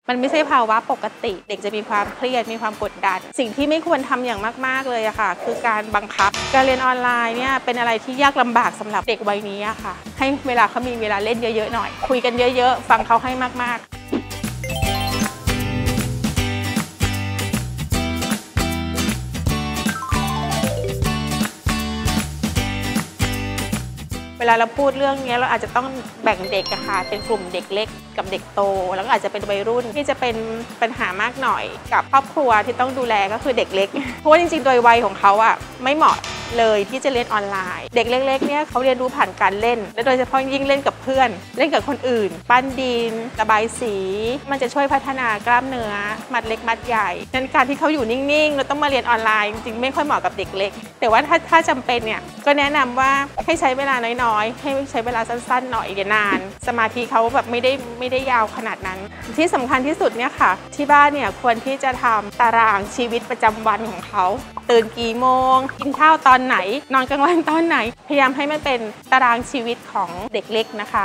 มันไม่ใช่ภาวะปกติเด็กจะมีความเครียดมีความกดดันสิ่งที่ไม่ควรทำอย่างมากๆเลยอะค่ะคือการบังคับการเรียนออนไลน์เนี่ยเป็นอะไรที่ยากลำบากสำหรับเด็กวัยนี้อะค่ะให้เวลาเขามีเวลาเล่นเยอะๆหน่อยคุยกันเยอะๆฟังเขาให้มากๆเวลาเราพูดเรื่องนี้เราอาจจะต้องแบ่งเด็กอะค่ะเป็นกลุ่มเด็กเล็กกับเด็กโตแล้วก็อาจจะเป็นวัยรุ่นที่จะเป็นปัญหามากหน่อยกับครอบครัวที่ต้องดูแลก็คือเด็กเล็กเพราะว่าจริงๆโดยวัยของเขาอะไม่เหมาะเลยที่จะเรียนออนไลน์เด็กเล็กๆเนี่ยเขาเรียนรู้ผ่านการเล่นและโดยเฉพาะยิ่งเล่นกับเพื่อนเล่นกับคนอื่นปั้นดินระบายสีมันจะช่วยพัฒนากล้ามเนื้อมัดเล็กมัดใหญ่ดังนั้นการที่เขาอยู่นิ่งๆแล้วต้องมาเรียนออนไลน์จริงๆไม่ค่อยเหมาะกับเด็กเล็กแต่ว่าถ้าจำเป็นเนี่ยก็แนะนำว่าให้ใช้เวลาน้อยๆให้ใช้เวลาสั้นๆหน่อยอย่านานสมาธิเขาแบบไม่ได้ยาวขนาดนั้นที่สำคัญที่สุดเนี่ยค่ะที่บ้านเนี่ยควรที่จะทำตารางชีวิตประจำวันของเขาตื่นกี่โมงกินข้าวตอนไหนนอนกลางวันตอนไหนพยายามให้มันเป็นตารางชีวิตของเด็กเล็กนะคะ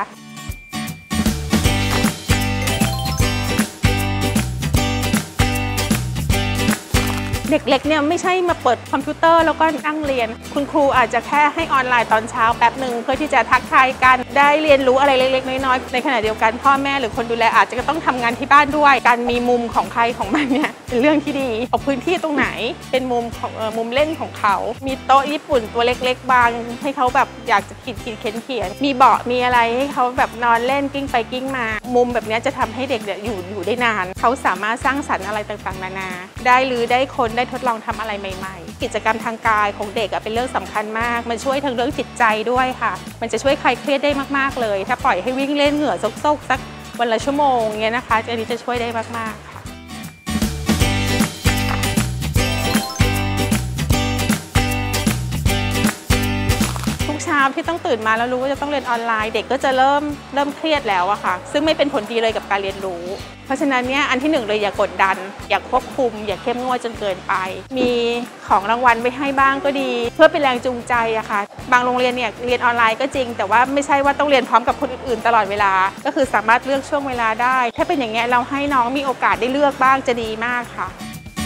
เด็กเล็กเนี่ยไม่ใช่มาเปิดคอมพิวเตอร์แล้วก็นั่งเรียนคุณครูอาจจะแค่ให้ออนไลน์ตอนเช้าแป๊บหนึ่งเพื่อที่จะทักทายกันได้เรียนรู้อะไรเล็กๆน้อยๆในขณะเดียวกันพ่อแม่หรือคนดูแลอาจจะต้องทำงานที่บ้านด้วยการมีมุมของใครของมันเนี่ยเป็นเรื่องที่ดีเอาพื้นที่ตรงไหนเป็นมุมของมุมเล่นของเขามีโต๊ะญี่ปุ่นตัวเล็กๆบางให้เขาแบบอยากจะขีดเขียนมีเบาะมีอะไรให้เขาแบบนอนเล่นกิ้งไปกิ้งมามุมแบบนี้จะทำให้เด็กเนี่ยอยู่ได้นานเขาสามารถสร้างสรรค์อะไรต่างๆนานาได้หรือได้คนได้ทดลองทำอะไรใหม่ๆกิจกรรมทางกายของเด็กเป็นเรื่องสำคัญมากมันช่วยทั้งเรื่องจิตใจด้วยค่ะมันจะช่วยคลายเครียดได้มากๆเลยถ้าปล่อยให้วิ่งเล่นเหงื่อซกๆสักวันละชั่วโมงเงี้ยนะคะอันนี้จะช่วยได้มากๆค่ะทุกเช้าที่ต้องตื่นมาแล้วรู้ว่าจะต้องเรียนออนไลน์เด็กก็จะเริ่มเครียดแล้วอะค่ะซึ่งไม่เป็นผลดีเลยกับการเรียนรู้เพราะฉะนั้นเนี่ยอันที่หนึ่งเลยอย่ากดดันอย่าควบคุมอย่าเข้มงวดจนเกินไปมีของรางวัลไปให้บ้างก็ดีเพื่อเป็นแรงจูงใจอะค่ะบางโรงเรียนเนี่ยเรียนออนไลน์ก็จริงแต่ว่าไม่ใช่ว่าต้องเรียนพร้อมกับคนอื่นๆตลอดเวลาก็คือสามารถเลือกช่วงเวลาได้ถ้าเป็นอย่างเงี้ยเราให้น้องมีโอกาสได้เลือกบ้างจะดีมากค่ะ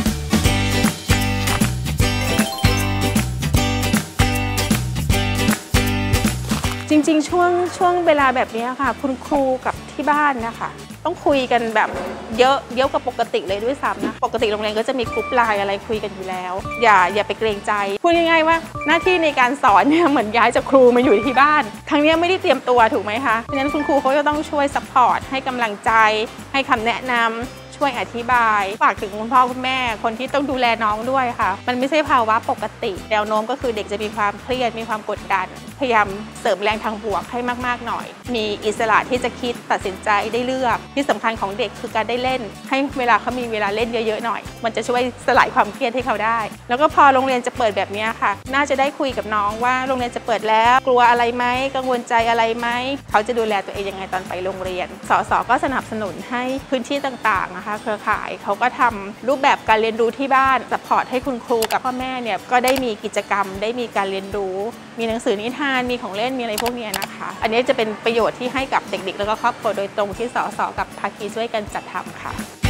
จริงๆช่วงเวลาแบบนี้ค่ะคุณครูกับที่บ้านนะคะต้องคุยกันแบบเยอะกว่าปกติเลยด้วยซ้ำนะปกติโรงเรียนก็จะมีกลุ่มไลน์อะไรคุยกันอยู่แล้วอย่าไปเกรงใจพูดง่ายๆว่าหน้าที่ในการสอนเนี่ยเหมือนย้ายจากครูมาอยู่ที่บ้านครั้งนี้ไม่ได้เตรียมตัวถูกไหมคะเพราะฉะนั้นคุณครูเขาจะต้องช่วยซัพพอร์ตให้กำลังใจให้คำแนะนำช่วยอธิบายฝากถึงคุณพ่อคุณแม่คนที่ต้องดูแลน้องด้วยค่ะมันไม่ใช่ภาวะปกติแนวโน้มก็คือเด็กจะมีความเครียดมีความกดดันพยายามเสริมแรงทางบวกให้มากๆหน่อยมีอิสระที่จะคิดตัดสินใจได้เลือกที่สำคัญของเด็กคือการได้เล่นให้เวลาเขามีเวลาเล่นเยอะๆหน่อยมันจะช่วยสลายความเครียดให้เขาได้แล้วก็พอโรงเรียนจะเปิดแบบนี้ค่ะน่าจะได้คุยกับน้องว่าโรงเรียนจะเปิดแล้วกลัวอะไรไหมกังวลใจอะไรไหมเขาจะดูแลตัวเองยังไงตอนไปโรงเรียนสสก็สนับสนุนให้พื้นที่ต่างๆนะคะเครือข่ายเขาก็ทำรูปแบบการเรียนรู้ที่บ้านซัพพอร์ตให้คุณครูกับพ่อแม่เนี่ยก็ได้มีกิจกรรมได้มีการเรียนรู้มีหนังสือนิทานมีของเล่นมีอะไรพวกนี้นะคะอันนี้จะเป็นประโยชน์ที่ให้กับเด็กๆแล้วก็ครอบครัวโดยตรงที่สสกับภาคีช่วยกันจัดทำค่ะ